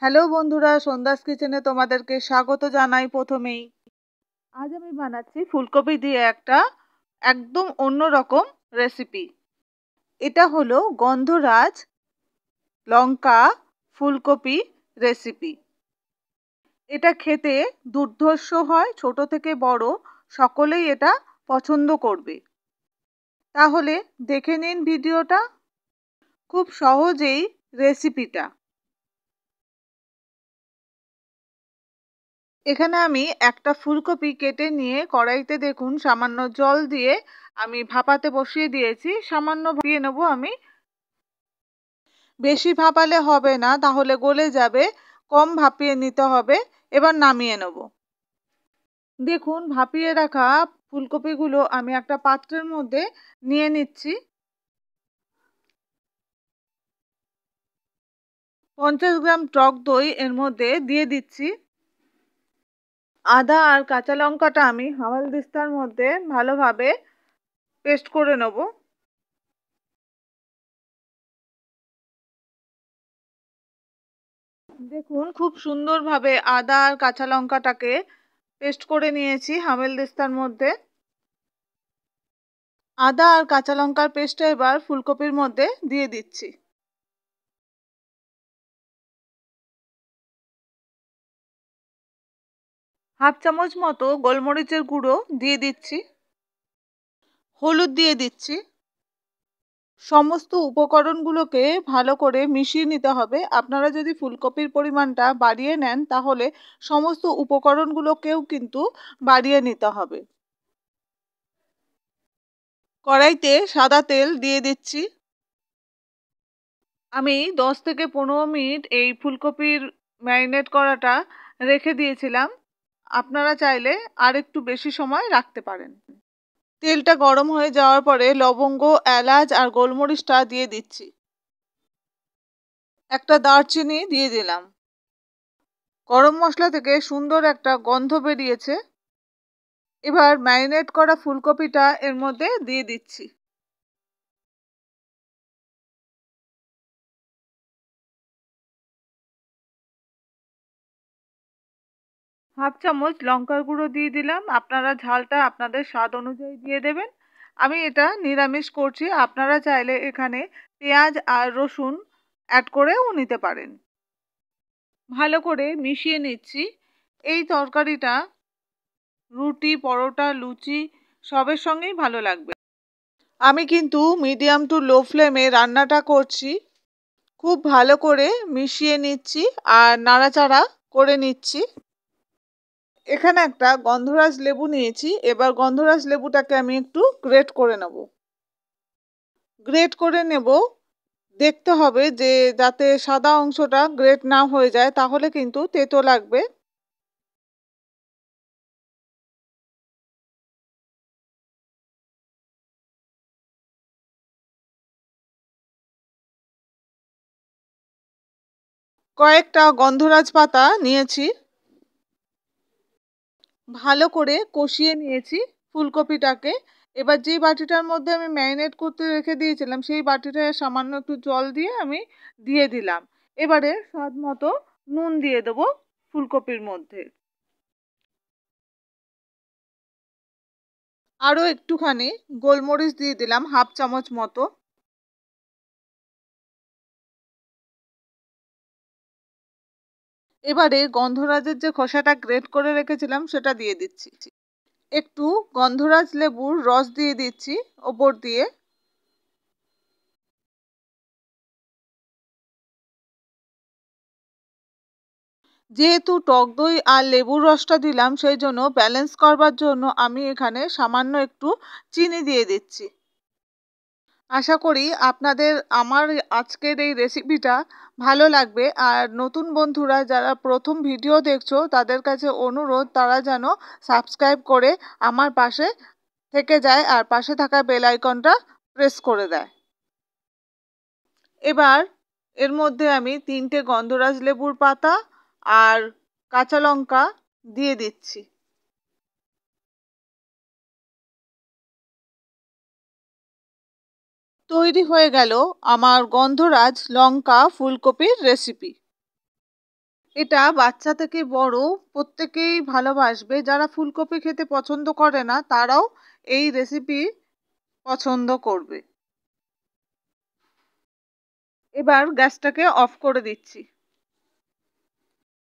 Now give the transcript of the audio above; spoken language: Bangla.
হ্যালো বন্ধুরা, সন্ধ্যাস কিচেনে তোমাদেরকে স্বাগত জানাই। প্রথমেই আজ আমি বানাচ্ছি ফুলকপি দিয়ে একটা একদম অন্যরকম রেসিপি। এটা হলো গন্ধরাজ লঙ্কা ফুলকপি রেসিপি। এটা খেতে দুর্ধর্ষ হয়, ছোট থেকে বড় সকলেই এটা পছন্দ করবে। তাহলে দেখে নিন ভিডিওটা। খুব সহজেই রেসিপিটা। এখানে আমি একটা ফুলকপি কেটে নিয়ে কড়াইতে দেখুন সামান্য জল দিয়ে আমি ভাপাতে বসিয়ে দিয়েছি। সামান্য ভাপিয়ে নেব আমি। বেশি ভাপালে হবে না, তাহলে গলে যাবে। কম ভাপিয়ে নিতে হবে। এবার নামিয়ে নেব। দেখুন ভাপিয়ে রাখা ফুলকপিগুলো আমি একটা পাত্রের মধ্যে নিয়ে নিচ্ছি। 50 গ্রাম টক দই এর মধ্যে দিয়ে দিচ্ছি। আদা আর কাঁচা লঙ্কাটা আমি হামালদিস্তার মধ্যে ভালোভাবে পেস্ট করে নেব। দেখুন খুব সুন্দরভাবে আদা আর কাঁচা লঙ্কাটাকে পেস্ট করে নিয়েছি হামেলদিস্তার মধ্যে। আদা আর কাঁচা লঙ্কার পেস্টটা এবার ফুলকপির মধ্যে দিয়ে দিচ্ছি। হাফ চামচ মতো গোলমরিচের গুঁড়ো দিয়ে দিচ্ছি। হলুদ দিয়ে দিচ্ছি। সমস্ত উপকরণগুলোকে ভালো করে মিশিয়ে নিতে হবে। আপনারা যদি ফুলকপির পরিমাণটা বাড়িয়ে নেন তাহলে সমস্ত উপকরণগুলোকেও কিন্তু বাড়িয়ে নিতে হবে। কড়াইতে সাদা তেল দিয়ে দিচ্ছি। আমি 10 থেকে 15 মিনিট এই ফুলকপির ম্যারিনেট করাটা রেখে দিয়েছিলাম। আপনারা চাইলে আর একটু বেশি সময় রাখতে পারেন। তেলটা গরম হয়ে যাওয়ার পরে লবঙ্গ, এলাচ আর গোলমরিচটা দিয়ে দিচ্ছি। একটা দারচিনি দিয়ে দিলাম। গরম মশলা থেকে সুন্দর একটা গন্ধ বেরিয়েছে। এবার ম্যারিনেট করা ফুলকপিটা এর মধ্যে দিয়ে দিচ্ছি। হাফ চামচ লঙ্কার গুঁড়ো দিয়ে দিলাম। আপনারা ঝালটা আপনাদের স্বাদ অনুযায়ী দিয়ে দেবেন। আমি এটা নিরামিষ করছি, আপনারা চাইলে এখানে পেঁয়াজ আর রসুন অ্যাড করেও নিতে পারেন। ভালো করে মিশিয়ে নিচ্ছি। এই তরকারিটা রুটি, পরোটা, লুচি সবের সঙ্গেই ভালো লাগবে। আমি কিন্তু মিডিয়াম টু লো ফ্লেমে রান্নাটা করছি। খুব ভালো করে মিশিয়ে নিচ্ছি আর নাড়াচাড়া করে নিচ্ছি। এখানে একটা গন্ধরাজ লেবু নিয়েছি। এবার গন্ধরাজ লেবুটাকে আমি একটু গ্রেট করে নেব। গ্রেট করে নেব। দেখতে হবে যে যাতে সাদা অংশটা গ্রেট না হয়ে যায়, তাহলে কিন্তু তেতো লাগবে। কয়েকটা গন্ধরাজ পাতা নিয়েছি। ভালো করে কষিয়ে নিয়েছি ফুলকপিটাকে। এবার যে বাটিটার মধ্যে আমি ম্যারিনেট করতে রেখে দিয়েছিলাম সেই বাটিটায় সামান্য একটু জল দিয়ে আমি দিয়ে দিলাম। এবারে স্বাদ মতো নুন দিয়ে দেবো ফুলকপির মধ্যে। আরও একটুখানি গোলমরিচ দিয়ে দিলাম, হাফ চামচ মতো। এবারে গন্ধরাজের যে খোসাটা গ্রেট করে রেখেছিলাম সেটা দিয়ে দিচ্ছি। একটু গন্ধরাজ লেবুর রস দিয়ে দিচ্ছি ওপর দিয়ে। যেহেতু টক দই আর লেবুর রসটা দিলাম, সেই জন্য ব্যালেন্স করবার জন্য আমি এখানে সামান্য একটু চিনি দিয়ে দিচ্ছি। আশা করি আপনাদের আমার আজকের এই রেসিপিটা ভালো লাগবে। আর নতুন বন্ধুরা যারা প্রথম ভিডিও দেখছো তাদের কাছে অনুরোধ, তারা যেন সাবস্ক্রাইব করে আমার পাশে থেকে যায় আর পাশে থাকা বেল আইকনটা প্রেস করে দেয়। এবার এর মধ্যে আমি 3টে গন্ধরাজ লেবুর পাতা আর কাঁচা লঙ্কা দিয়ে দিচ্ছি। তৈরি হয়ে গেল আমার গন্ধরাজ লঙ্কা ফুলকপির রেসিপি। এটা বাচ্চা থেকে বড় প্রত্যেকেই ভালোবাসবে। যারা ফুলকপি খেতে পছন্দ করে না তারাও এই রেসিপি পছন্দ করবে। এবার গ্যাসটাকে অফ করে দিচ্ছি।